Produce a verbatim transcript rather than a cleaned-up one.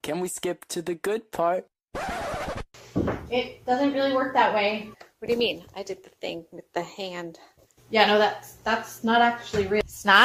Can we skip to the good part? It doesn't really work that way. What do you mean? I did the thing with the hand. Yeah, no, that's that's not actually real. It's not?